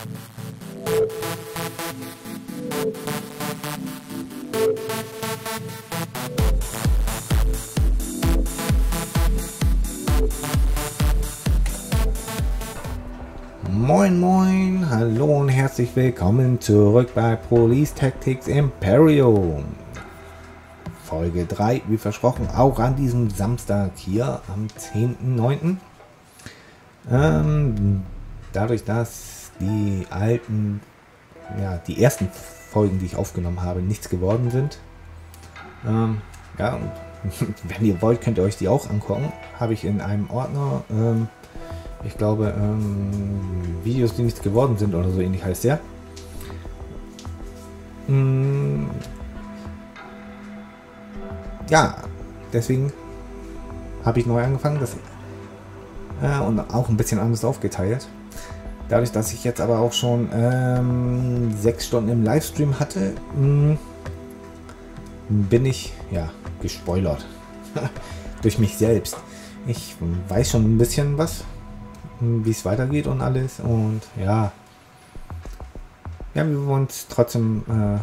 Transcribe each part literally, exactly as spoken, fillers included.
Moin moin, hallo und herzlich willkommen zurück bei Police Tactics Imperium. Folge drei, wie versprochen, auch an diesem Samstag hier am zehnten neunten Ähm, dadurch, dass die alten, ja, die ersten Folgen, die ich aufgenommen habe, nichts geworden sind. Ähm, ja, und wenn ihr wollt, könnt ihr euch die auch angucken. Habe ich in einem Ordner, ähm, ich glaube, ähm, Videos, die nichts geworden sind oder so ähnlich heißt der. Mm, ja, deswegen habe ich neu angefangen das, äh, und auch ein bisschen anders aufgeteilt. Dadurch, dass ich jetzt aber auch schon ähm, sechs Stunden im Livestream hatte, mh, bin ich ja gespoilert durch mich selbst. Ich weiß schon ein bisschen was, wie es weitergeht und alles, und ja, ja, wir wollen es trotzdem äh,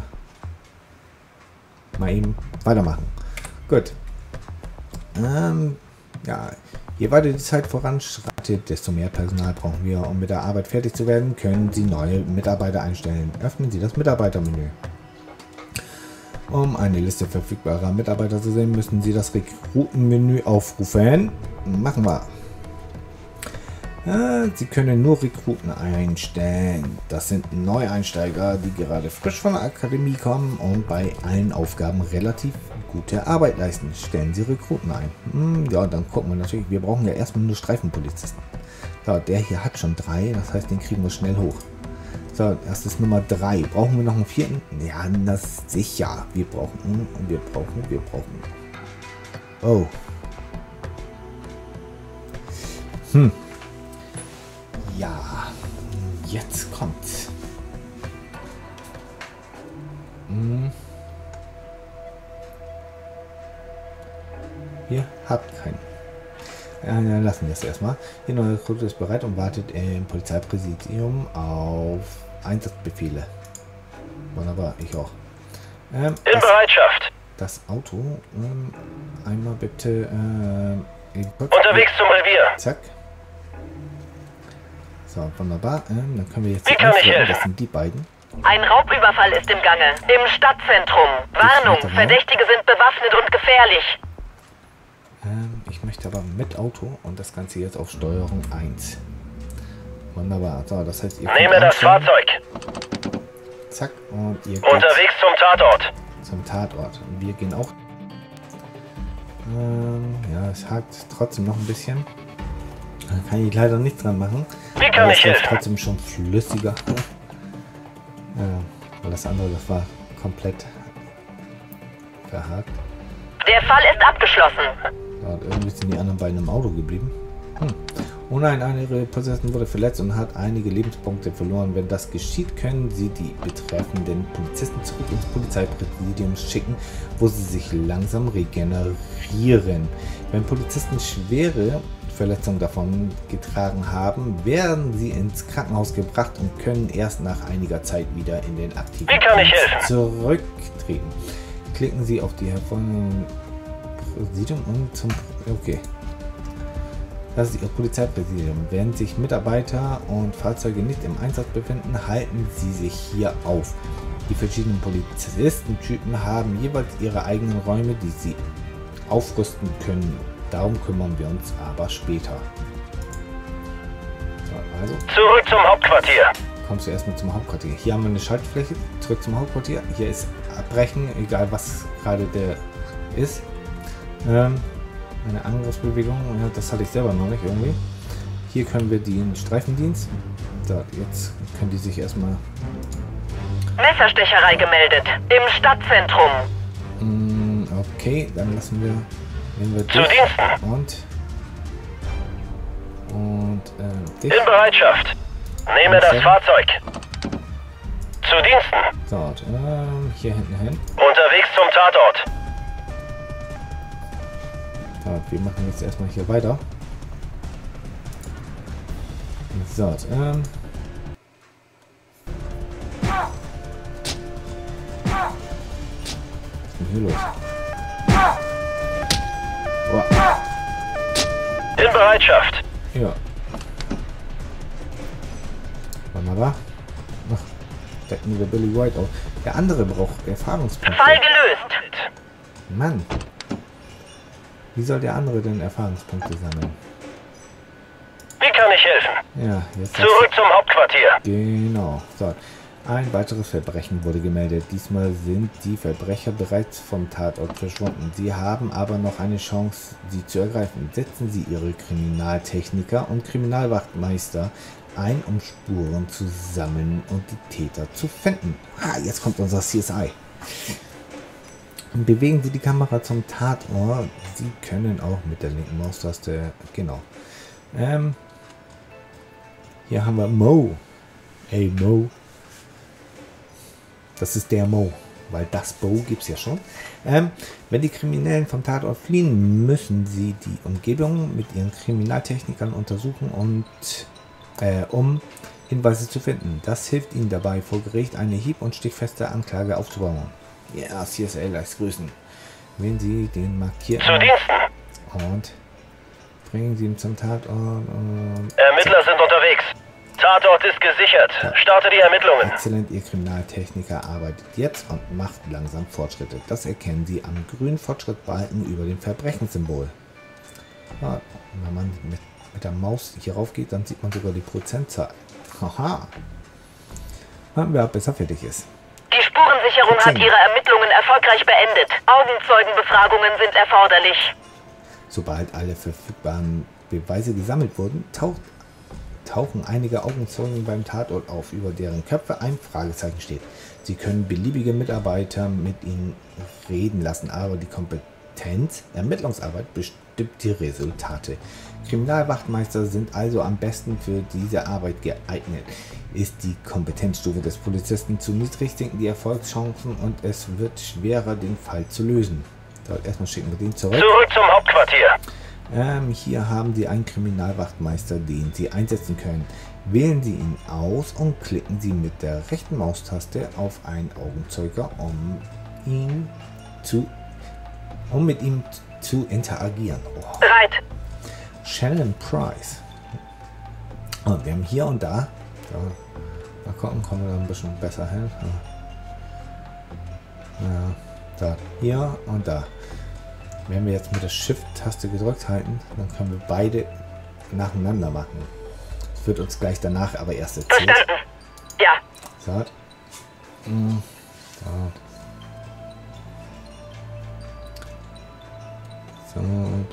mal eben weitermachen. Gut. Ähm, ja, je weiter die Zeit voranschreitet, desto mehr Personal brauchen wir. Um mit der Arbeit fertig zu werden, können Sie neue Mitarbeiter einstellen. Öffnen Sie das Mitarbeitermenü. Um eine Liste verfügbarer Mitarbeiter zu sehen, müssen Sie das Rekrutenmenü aufrufen. Machen wir. Ja, Sie können nur Rekruten einstellen. Das sind Neueinsteiger, die gerade frisch von der Akademie kommen und bei allen Aufgaben relativ gute Arbeit leisten. Stellen Sie Rekruten ein. Hm, ja, dann gucken wir natürlich. Wir brauchen ja erstmal nur Streifenpolizisten. So, der hier hat schon drei, das heißt, den kriegen wir schnell hoch. So, das ist Nummer drei. Brauchen wir noch einen vierten? Ja, das ist sicher. Wir brauchen, wir brauchen, wir brauchen. Oh. Hm. Ja, jetzt kommt's. Hm. Ihr habt keinen. Ja, dann lassen wir es erstmal. Ihr neuer Rekrut ist bereit und wartet im Polizeipräsidium auf Einsatzbefehle. Wunderbar, ich auch. Ähm, In das, Bereitschaft. Das Auto, ähm, einmal bitte ähm, unterwegs zum Revier. Zack. So, wunderbar. Ähm, dann können wir jetzt Wie kann ich helfen? Das sind die beiden. Ein Raubüberfall ist im Gange. Im Stadtzentrum. Warnung, Verdächtige sind bewaffnet und gefährlich. Ähm, ich möchte aber mit Auto und das Ganze jetzt auf Steuerung eins. Wunderbar. So, das heißt, ihr nehme das Fahrzeug. Zack, und ihr geht unterwegs zum Tatort. Zum Tatort. Und wir gehen auch. Ähm, ja, es hakt trotzdem noch ein bisschen. Da kann ich leider nichts dran machen. Wie kann ich helfen? Trotzdem schon flüssiger. Ja, weil das andere, das war komplett verhakt. Der Fall ist abgeschlossen. Ja, und irgendwie sind die anderen beiden im Auto geblieben. Hm. Oh nein, eine ihrer Polizisten wurde verletzt und hat einige Lebenspunkte verloren. Wenn das geschieht, können Sie die betreffenden Polizisten zurück ins Polizeipräsidium schicken, wo sie sich langsam regenerieren. Wenn Polizisten schwere Verletzungen davon getragen haben, werden sie ins Krankenhaus gebracht und können erst nach einiger Zeit wieder in den aktiven Dienst zurücktreten. Klicken Sie auf die hervorgehenden Präsidium und zum... Okay. Das ist Ihr Polizeipräsidium. Wenn sich Mitarbeiter und Fahrzeuge nicht im Einsatz befinden, halten Sie sich hier auf. Die verschiedenen Polizistentypen haben jeweils ihre eigenen Räume, die sie aufrüsten können. Darum kümmern wir uns aber später. So, also. Zurück zum Hauptquartier. Kommst du erstmal zum Hauptquartier. Hier haben wir eine Schaltfläche. Zurück zum Hauptquartier. Hier ist Abbrechen, egal was gerade der ist. Ähm, eine Angriffsbewegung. Ja, das hatte ich selber noch nicht irgendwie. Hier können wir den Streifendienst. So, jetzt können die sich erstmal. Messerstecherei gemeldet. Im Stadtzentrum. Mm, okay, dann lassen wir. Wir zu Diensten. Und. Und. Äh, dich. In Bereitschaft. Nehme das Fahrzeug. Zu Diensten. So, ähm, hier hinten hin. Unterwegs zum Tatort. So, wir machen jetzt erstmal hier weiter. So, ähm. hier los? Wow. In Bereitschaft. Ja. Wunderbar. Ach, decken wir Billy White auf. Der andere braucht Erfahrungspunkte. Fall gelöst. Mann. Wie soll der andere denn Erfahrungspunkte sammeln? Wie kann ich helfen? Ja, jetzt... Zurück zum Hauptquartier. Genau. So. Ein weiteres Verbrechen wurde gemeldet. Diesmal sind die Verbrecher bereits vom Tatort verschwunden. Sie haben aber noch eine Chance, sie zu ergreifen. Setzen Sie Ihre Kriminaltechniker und Kriminalwachtmeister ein, um Spuren zu sammeln und die Täter zu finden. Ah, jetzt kommt unser C S I. Bewegen Sie die Kamera zum Tatort. Sie können auch mit der linken Maustaste... Genau. Ähm, hier haben wir Mo. Ey, Mo. Das ist der Mo, weil das Bo gibt es ja schon. Ähm, wenn die Kriminellen vom Tatort fliehen, müssen sie die Umgebung mit ihren Kriminaltechnikern untersuchen, und, äh, um Hinweise zu finden. Das hilft ihnen dabei, vor Gericht eine hieb- und stichfeste Anklage aufzubauen. Ja, C S L als Grüßen. Wählen Sie den markierten Zu Diensten. und bringen Sie ihn zum Tatort. Und Ermittler sind unterwegs. Tatort ist gesichert. Starte die Ermittlungen. Exzellent, Ihr Kriminaltechniker arbeitet jetzt und macht langsam Fortschritte. Das erkennen Sie am grünen Fortschrittbalken über dem Verbrechenssymbol. Ja, wenn man mit, mit der Maus hier rauf geht, dann sieht man sogar die Prozentzahl. Haha. Warten wir ab, bis er fertig ist. Die Spurensicherung hat ihre Ermittlungen erfolgreich beendet. Augenzeugenbefragungen sind erforderlich. Sobald alle verfügbaren Beweise gesammelt wurden, taucht tauchen einige Augenzeugen beim Tatort auf, über deren Köpfe ein Fragezeichen steht. Sie können beliebige Mitarbeiter mit ihnen reden lassen, aber die Kompetenz, Ermittlungsarbeit bestimmt die Resultate. Kriminalwachtmeister sind also am besten für diese Arbeit geeignet. Ist die Kompetenzstufe des Polizisten zu niedrig, sinken die Erfolgschancen und es wird schwerer, den Fall zu lösen. So, erstmal schicken wir den zurück. Zurück zum Hauptquartier. Ähm, hier haben Sie einen Kriminalwachtmeister, den Sie einsetzen können. Wählen Sie ihn aus und klicken Sie mit der rechten Maustaste auf einen Augenzeuger, um ihn zu, um mit ihm zu interagieren. Oh. Bereit. Shannon Price. Und wir haben hier und da. da mal gucken, kommen wir da ein bisschen besser hin. Ja, da, hier und da. Wenn wir jetzt mit der Shift-Taste gedrückt halten, dann können wir beide nacheinander machen. Das wird uns gleich danach aber erst erzählt. Verstanden. Ja. So. Hm. So. So.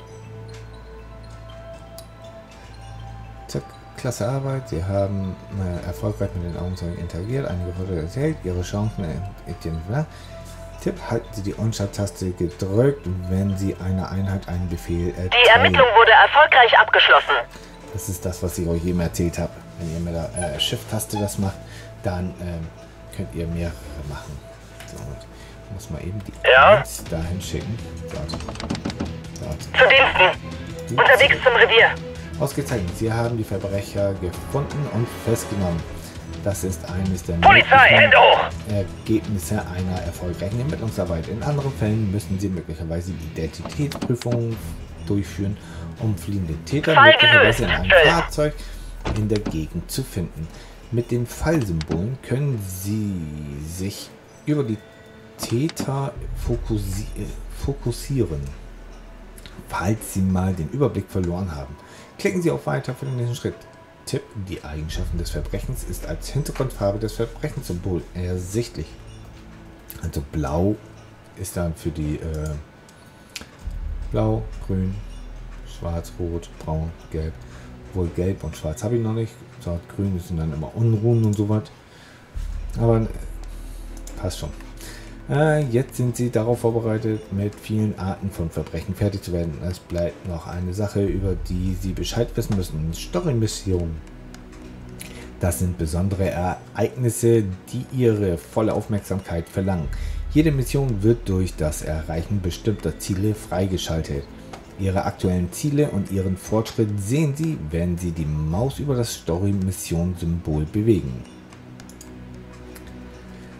Zack. Klasse Arbeit. Sie haben äh, erfolgreich mit den Augenzeugen interagiert. Einige Fotos erzählt. Ihre Chancen. Äh, Tipp, halten Sie die On-Taste gedrückt, wenn Sie einer Einheit einen Befehl erteilen. Die Ermittlung wurde erfolgreich abgeschlossen. Das ist das, was ich euch eben erzählt habe. Wenn ihr mit der äh, Shift-Taste das macht, dann ähm, könnt ihr mehrere machen. So, und ich muss mal eben die Ja? eins dahin schicken. Dort. Dort. Zu Diensten. Die Unterwegs zum Revier. Ausgezeichnet. Sie haben die Verbrecher gefunden und festgenommen. Das ist eines der Polizei, Hände hoch! Ergebnisse einer erfolgreichen Ermittlungsarbeit. In anderen Fällen müssen Sie möglicherweise Identitätsprüfungen durchführen, um fliehende Täter Fall möglicherweise in gelöst. einem Fällen. Fahrzeug in der Gegend zu finden. Mit den Fallsymbolen können Sie sich über die Täter fokussi fokussieren, falls Sie mal den Überblick verloren haben. Klicken Sie auf Weiter für den nächsten Schritt. Tipp, die Eigenschaften des Verbrechens ist als Hintergrundfarbe des Verbrechenssymbol ersichtlich. Also blau ist dann für die äh, blau, grün, schwarz, rot, braun, gelb. Wohl gelb und schwarz habe ich noch nicht. So, grün sind dann immer Unruhen und sowas. Aber äh, passt schon. Äh, jetzt sind sie darauf vorbereitet, mit vielen Arten von Verbrechen fertig zu werden. Es bleibt noch eine Sache, über die Sie Bescheid wissen müssen. Story-Missionen. Das sind besondere Ereignisse, die Ihre volle Aufmerksamkeit verlangen. Jede Mission wird durch das Erreichen bestimmter Ziele freigeschaltet. Ihre aktuellen Ziele und Ihren Fortschritt sehen Sie, wenn Sie die Maus über das Story-Mission-Symbol bewegen.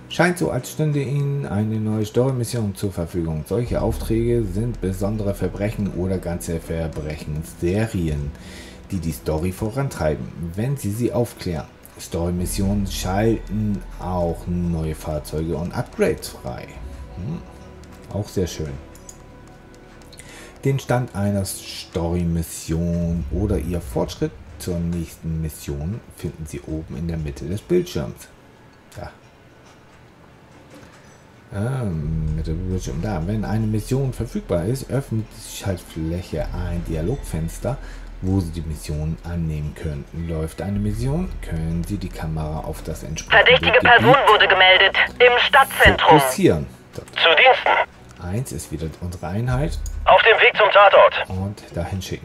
Scheint so, als stünde Ihnen eine neue Story-Mission zur Verfügung. Solche Aufträge sind besondere Verbrechen oder ganze Verbrechensserien, die die Story vorantreiben, wenn Sie sie aufklären. Story-Missionen schalten auch neue Fahrzeuge und Upgrades frei. Hm. Auch sehr schön. Den Stand einer Story-Mission oder Ihr Fortschritt zur nächsten Mission finden Sie oben in der Mitte des Bildschirms. Ja. Ah, mit dem Bildschirm da. Wenn eine Mission verfügbar ist, öffnet die Schaltfläche ein Dialogfenster, wo Sie die Mission annehmen können. Läuft eine Mission, können Sie die Kamera auf das entsprechende Verdächtige Gebiet Person wurde gemeldet. Im Stadtzentrum. fokussieren. Zu Diensten. Eins ist wieder unsere Einheit. Auf dem Weg zum Tatort. Und dahin schicken.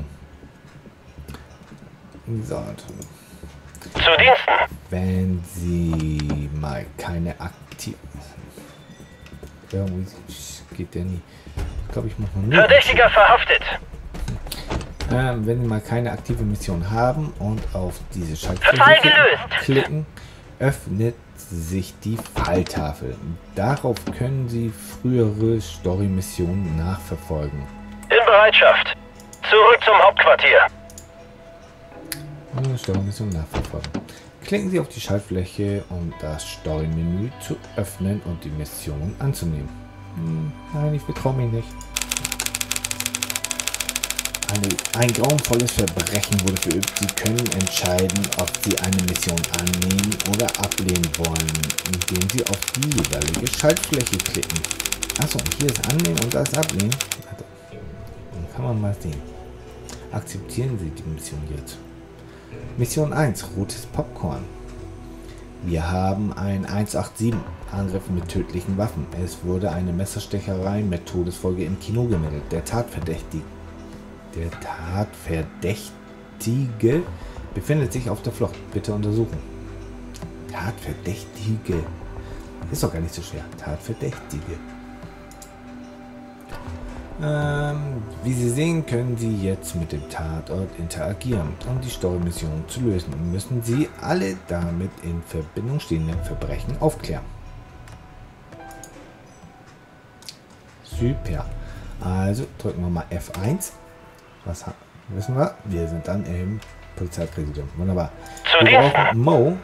So. Zu Diensten. Wenn Sie mal keine aktive... Irgendwie geht der nie. Ich glaube, ich muss mal nur... Verdächtiger verhaftet. Ähm, wenn Sie mal keine aktive Mission haben und auf diese Fall Schaltfläche gelöst. klicken, öffnet sich die Falltafel. Darauf können Sie frühere Story-Missionen nachverfolgen. In Bereitschaft. Zurück zum Hauptquartier. Story-Mission nachverfolgen. Klicken Sie auf die Schaltfläche, um das Story-Menü zu öffnen und die Mission anzunehmen. Hm, nein, ich vertraue mich nicht. Eine, ein grauenvolles Verbrechen wurde verübt. Sie können entscheiden, ob Sie eine Mission annehmen oder ablehnen wollen, indem Sie auf die jeweilige Schaltfläche klicken. Achso, hier ist Annehmen und das Ablehnen. Dann kann man mal sehen. Akzeptieren Sie die Mission jetzt. Mission eins, rotes Popcorn. Wir haben ein eins acht sieben, Angriff mit tödlichen Waffen. Es wurde eine Messerstecherei mit Todesfolge im Kino gemeldet. Der Tatverdächtige, der Tatverdächtige befindet sich auf der Flucht. Bitte untersuchen. Tatverdächtige. Ist doch gar nicht so schwer. Tatverdächtige. Ähm, wie Sie sehen, können Sie jetzt mit dem Tatort interagieren. Um die Story-Mission zu lösen, müssen Sie alle damit in Verbindung stehenden Verbrechen aufklären. Super. Also drücken wir mal F eins. Was wissen wir? Wir sind dann im Polizeipräsidium. Wunderbar. Wir brauchen Mo.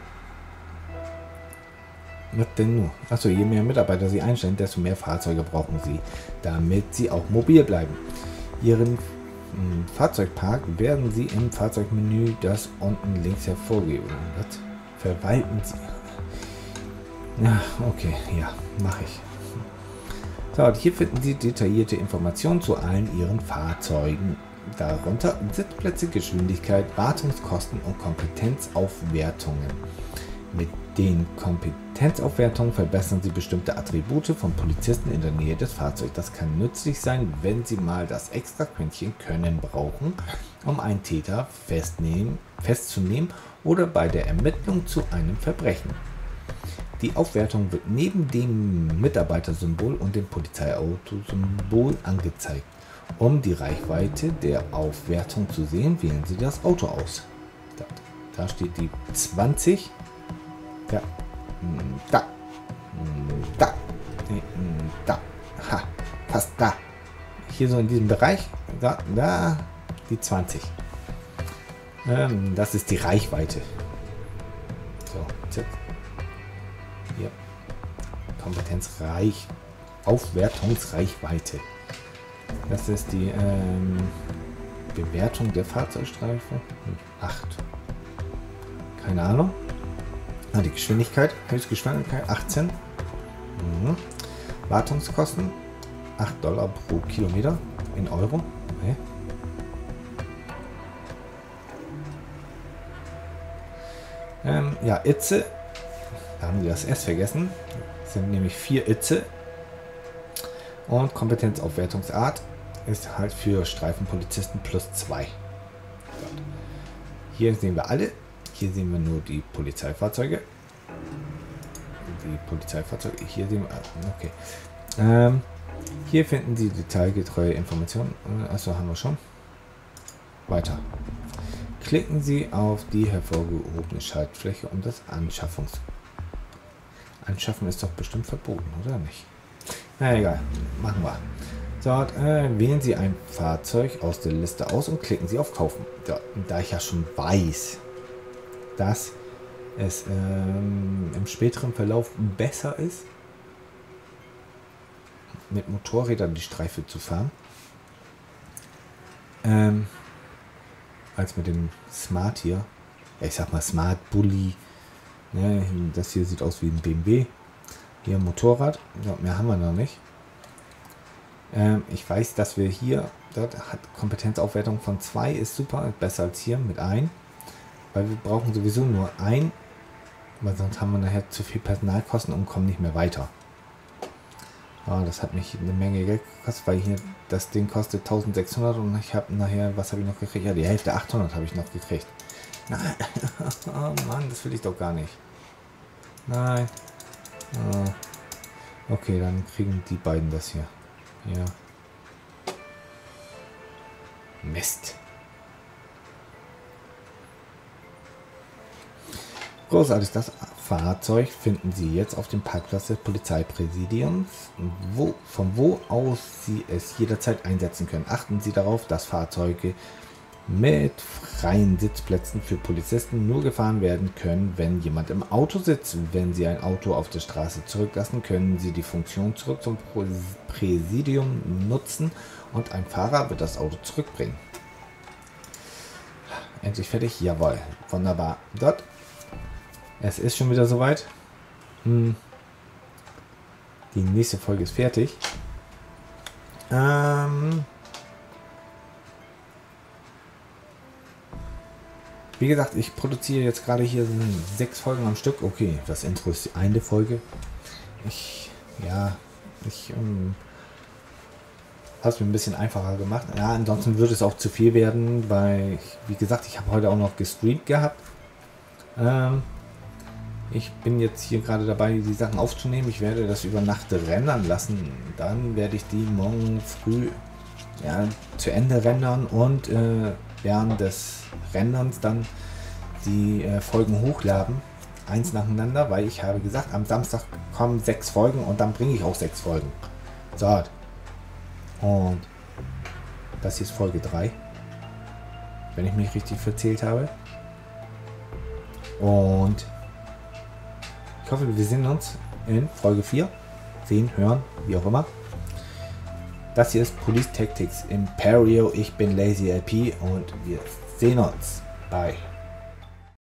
Was denn nur? Achso, je mehr Mitarbeiter Sie einstellen, desto mehr Fahrzeuge brauchen Sie, damit Sie auch mobil bleiben. Ihren m, Fahrzeugpark werden Sie im Fahrzeugmenü, das unten links hervorgeben. Was? Verwalten Sie. Ja, okay, ja, mache ich. So, und hier finden Sie detaillierte Informationen zu allen Ihren Fahrzeugen. Darunter Sitzplätze, Geschwindigkeit, Wartungskosten und Kompetenzaufwertungen. Mit den Kompetenzaufwertungen verbessern Sie bestimmte Attribute von Polizisten in der Nähe des Fahrzeugs. Das kann nützlich sein, wenn Sie mal das extra Quäntchen Können brauchen, um einen Täter festnehmen, festzunehmen oder bei der Ermittlung zu einem Verbrechen. Die Aufwertung wird neben dem Mitarbeitersymbol und dem Polizeiautosymbol angezeigt. Um die Reichweite der Aufwertung zu sehen, wählen Sie das Auto aus. Da, da steht die zwanzig. Ja, da, da, da, ha, fast da. Hier so in diesem Bereich, da, da, die zwanzig. Ähm, das ist die Reichweite. So, jetzt. Hier. Kompetenzreich, Aufwertungsreichweite. Das ist die ähm, Bewertung der Fahrzeugstreife. acht. Keine Ahnung. Ah, die Geschwindigkeit, Höchstgeschwindigkeit achtzehn. Mhm. Wartungskosten acht Dollar pro Kilometer in Euro. Okay. Ähm, ja, Itze. Da haben wir das S vergessen. Das sind nämlich vier Itze. Und Kompetenzaufwertungsart ist halt für Streifenpolizisten plus zwei. Hier sehen wir alle. Hier sehen wir nur die Polizeifahrzeuge. Die Polizeifahrzeuge. Hier sehen wir. Okay. Ähm, hier finden Sie detailgetreue Informationen. Achso, haben wir schon. Weiter. Klicken Sie auf die hervorgehobene Schaltfläche, um das Anschaffungs Anschaffen ist doch bestimmt verboten, oder nicht? Na egal, machen wir. Dort äh, wählen Sie ein Fahrzeug aus der Liste aus und klicken Sie auf Kaufen. Da, da ich ja schon weiß, dass es ähm, im späteren Verlauf besser ist, mit Motorrädern die Streife zu fahren, ähm, als mit dem Smart hier. Ja, ich sag mal Smart Bulli. Ne, das hier sieht aus wie ein B M W. Hier ein Motorrad. Ja, mehr haben wir noch nicht. Ähm, ich weiß, dass wir hier, dort hat Kompetenzaufwertung von zwei, ist super, besser als hier mit ein. Weil wir brauchen sowieso nur ein, weil sonst haben wir nachher zu viel Personalkosten und kommen nicht mehr weiter. Ja, das hat mich eine Menge Geld gekostet, weil hier das Ding kostet eintausendsechshundert und ich habe nachher, was habe ich noch gekriegt? Ja, die Hälfte, achthundert habe ich noch gekriegt. Nein, oh Mann, das will ich doch gar nicht. Nein. Oh. Okay, dann kriegen die beiden das hier. Ja. Mist. Großartig, das Fahrzeug finden Sie jetzt auf dem Parkplatz des Polizeipräsidiums, wo, von wo aus Sie es jederzeit einsetzen können. Achten Sie darauf, dass Fahrzeuge mit freien Sitzplätzen für Polizisten nur gefahren werden können, wenn jemand im Auto sitzt. Wenn Sie ein Auto auf der Straße zurücklassen, können Sie die Funktion zurück zum Präsidium nutzen und ein Fahrer wird das Auto zurückbringen. Endlich fertig? Jawohl. Wunderbar. Dort. Es ist schon wieder soweit. Hm. Die nächste Folge ist fertig. Ähm... Wie gesagt, ich produziere jetzt gerade hier sechs Folgen am Stück. Okay, das Intro ist die eine Folge. Ich, ja, ich ähm, habe es mir ein bisschen einfacher gemacht. Ja, ansonsten würde es auch zu viel werden, weil, wie gesagt, ich habe heute auch noch gestreamt gehabt. Ähm, ich bin jetzt hier gerade dabei, die Sachen aufzunehmen. Ich werde das über Nacht rendern lassen. Dann werde ich die morgen früh ja, zu Ende rendern und äh, während des Renderns dann die äh, Folgen hochladen, eins nacheinander, weil ich habe gesagt, am Samstag kommen sechs Folgen und dann bringe ich auch sechs Folgen. So. Und das hier ist Folge drei, wenn ich mich richtig verzählt habe. Und ich hoffe, wir sehen uns in Folge vier. Sehen, hören, wie auch immer. Das hier ist Police Tactics Imperio. Ich bin Lazy L P und wir sehen uns. Bye.